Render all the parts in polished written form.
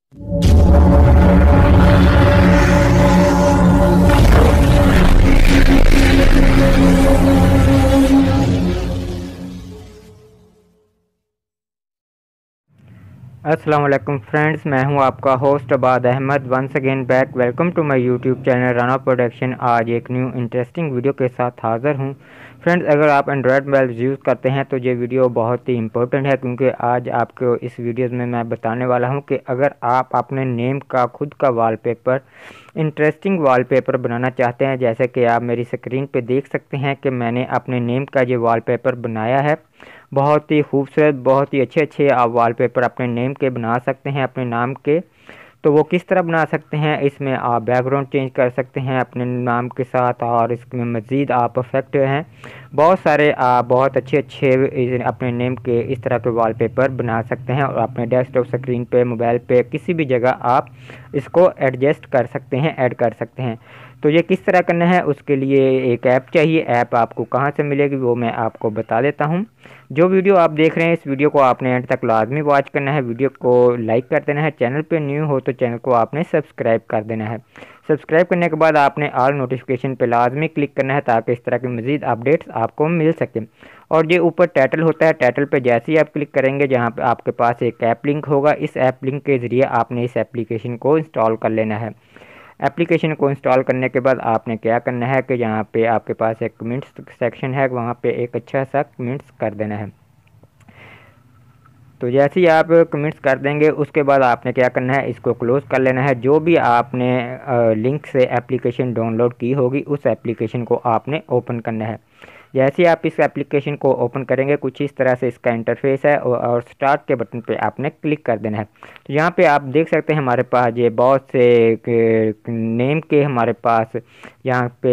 अस्सलाम वालेकुम फ्रेंड्स, मैं हूं आपका host Abad Ahmad once again back. Welcome to my YouTube channel Rana production. आज एक न्यू इंटरेस्टिंग वीडियो के साथ हाज़िर हूं। फ्रेंड्स, अगर आप एंड्रॉयड मोबाइल यूज़ करते हैं तो ये वीडियो बहुत ही इंपॉर्टेंट है, क्योंकि आज आपको इस वीडियो में मैं बताने वाला हूं कि अगर आप अपने नेम का खुद का वॉलपेपर, इंटरेस्टिंग वॉलपेपर बनाना चाहते हैं, जैसे कि आप मेरी स्क्रीन पे देख सकते हैं कि मैंने अपने नेम का ये वॉलपेपर बनाया है। बहुत ही खूबसूरत, बहुत ही अच्छे आप वॉलपेपर अपने नेम के बना सकते हैं, अपने नाम के। तो वो किस तरह बना सकते हैं, इसमें आप बैकग्राउंड चेंज कर सकते हैं अपने नाम के साथ, और इसमें मज़ीद आप इफेक्ट हैं बहुत सारे, आप बहुत अच्छे अपने नेम के इस तरह के वॉलपेपर बना सकते हैं, और अपने डेस्कटॉप स्क्रीन पे, मोबाइल पे, किसी भी जगह आप इसको एडजस्ट कर सकते हैं, ऐड कर सकते हैं। तो ये किस तरह करना है, उसके लिए एक ऐप चाहिए। ऐप आपको कहाँ से मिलेगी वो मैं आपको बता देता हूँ। जो वीडियो आप देख रहे हैं, इस वीडियो को आपने एंड तक लाजमी वॉच करना है। वीडियो को लाइक कर देना है, चैनल पे न्यू हो तो चैनल को आपने सब्सक्राइब कर देना है। सब्सक्राइब करने के बाद आपने ऑल नोटिफिकेशन पे लाजमी क्लिक करना है, ताकि इस तरह की मज़ीद अपडेट्स आपको मिल सके। और ये ऊपर टाइटल होता है, टाइटल पे जैसे ही आप क्लिक करेंगे, जहाँ पे आपके पास एक ऐप लिंक होगा, इस ऐप लिंक के ज़रिए आपने इस एप्लीकेशन को इंस्टॉल कर लेना है। एप्लीकेशन को इंस्टॉल करने के बाद आपने क्या करना है कि यहाँ पे आपके पास एक कमेंट्स सेक्शन है, वहाँ पे एक अच्छा सा कमेंट्स कर देना है। तो जैसे ही आप कमेंट्स कर देंगे, उसके बाद आपने क्या करना है, इसको क्लोज़ कर लेना है। जो भी आपने लिंक से एप्लीकेशन डाउनलोड की होगी, उस एप्लीकेशन को आपने ओपन करना है। जैसे ही आप इस एप्लीकेशन को ओपन करेंगे, कुछ इस तरह से इसका इंटरफेस है, और स्टार्ट के बटन पे आपने क्लिक कर देना है। तो यहाँ पे आप देख सकते हैं हमारे पास ये बहुत से नेम के हमारे पास यहाँ पे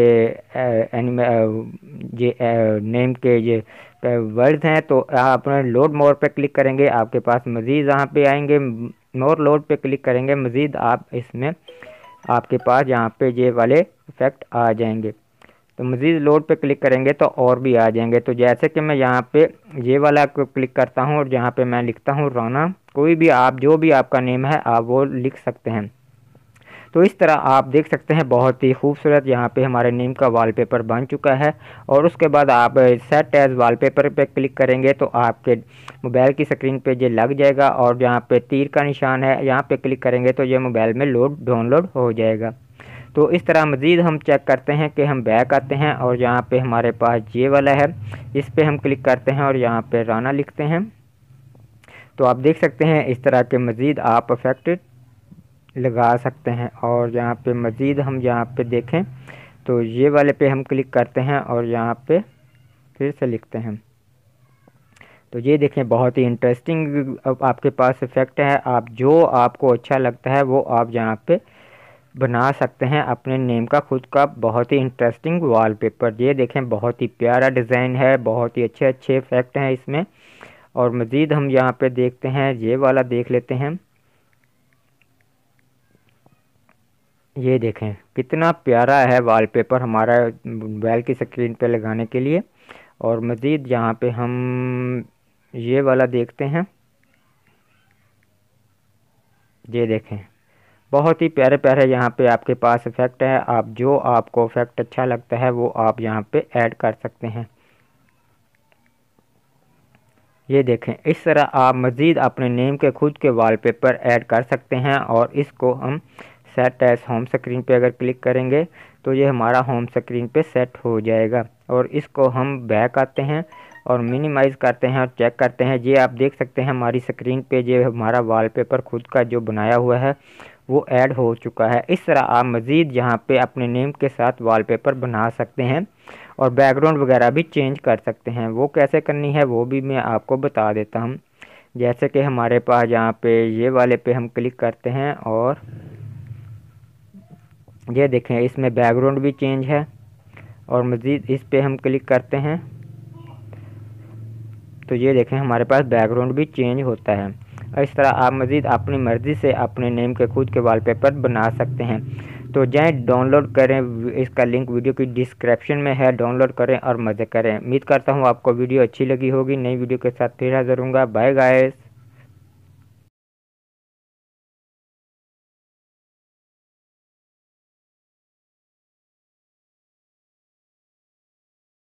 ये नेम के ये वर्ड्स हैं। तो आप लोड मोर पे क्लिक करेंगे, आपके पास मज़ीद यहाँ पे आएंगे। मोर लोड पे क्लिक करेंगे, मज़ीद आप इसमें आपके पास यहाँ पे ये वाले इफेक्ट आ जाएंगे। तो मज़ीद लोड पे क्लिक करेंगे तो और भी आ जाएंगे। तो जैसे कि मैं यहाँ पे ये वाला को क्लिक करता हूँ, और जहाँ पे मैं लिखता हूँ राना, कोई भी आप जो भी आपका नेम है आप वो लिख सकते हैं। तो इस तरह आप देख सकते हैं बहुत ही खूबसूरत यहाँ पे हमारे नेम का वॉलपेपर बन चुका है। और उसके बाद आप सेट एज वॉलपेपर पे क्लिक करेंगे तो आपके मोबाइल की स्क्रीन पे ये लग जाएगा, और यहाँ पे तीर का निशान है, यहाँ पे क्लिक करेंगे तो ये मोबाइल में डाउनलोड हो जाएगा। तो इस तरह मज़ीद हम चेक करते हैं कि हम बैक आते हैं, और यहाँ पे हमारे पास ये वाला है, इस पर हम क्लिक करते हैं और यहाँ पे राना लिखते हैं। तो आप देख सकते हैं इस तरह के मज़ीद आप इफेक्ट लगा सकते हैं। और यहाँ पे मज़ीद हम यहाँ पे देखें तो ये वाले पे हम क्लिक करते हैं, और यहाँ पे फिर से लिखते हैं। तो ये देखें बहुत ही इंटरेस्टिंग आपके पास इफ़ेक्ट है। आप जो आपको अच्छा लगता है वो आप यहाँ पे बना सकते हैं अपने नेम का खुद का बहुत ही इंटरेस्टिंग वॉलपेपर। ये देखें बहुत ही प्यारा डिज़ाइन है, बहुत ही अच्छे इफ़ेक्ट हैं इसमें। और मज़ीद हम यहाँ पे देखते हैं, ये वाला देख लेते हैं। ये देखें कितना प्यारा है वॉलपेपर हमारा मोबाइल की स्क्रीन पे लगाने के लिए। और मज़ीद यहाँ पे हम ये वाला देखते हैं। ये देखें बहुत ही प्यारे प्यारे यहाँ पे आपके पास इफ़ेक्ट है। आप जो आपको इफ़ेक्ट अच्छा लगता है वो आप यहाँ पे ऐड कर सकते हैं। ये देखें इस तरह आप मज़ीद अपने नेम के खुद के वॉलपेपर ऐड कर सकते हैं। और इसको हम सेट एज होम स्क्रीन पे अगर क्लिक करेंगे तो ये हमारा होम स्क्रीन पे सेट हो जाएगा। और इसको हम बैक आते हैं और मिनिमाइज़ करते हैं और चेक करते हैं। ये आप देख सकते हैं हमारी स्क्रीन पे ये हमारा वॉलपेपर खुद का जो बनाया हुआ है वो ऐड हो चुका है। इस तरह आप मज़ीद यहाँ पे अपने नेम के साथ वॉलपेपर बना सकते हैं, और बैकग्राउंड वगैरह भी चेंज कर सकते हैं। वो कैसे करनी है वो भी मैं आपको बता देता हूँ। जैसे कि हमारे पास यहाँ पे ये वाले पे हम क्लिक करते हैं, और ये देखें इसमें बैकग्राउंड भी चेंज है। और मज़ीद इस पे हम क्लिक करते हैं तो ये देखें हमारे पास बैकग्राउंड भी चेंज होता है। इस तरह आप मज़ीद अपनी मर्ज़ी से अपने नेम के खुद के वॉलपेपर बना सकते हैं। तो जाएँ डाउनलोड करें, इसका लिंक वीडियो की डिस्क्रिप्शन में है, डाउनलोड करें और मज़े करें। उम्मीद करता हूँ आपको वीडियो अच्छी लगी होगी। नई वीडियो के साथ फिर हाज़िर होऊंगा। Bye guys.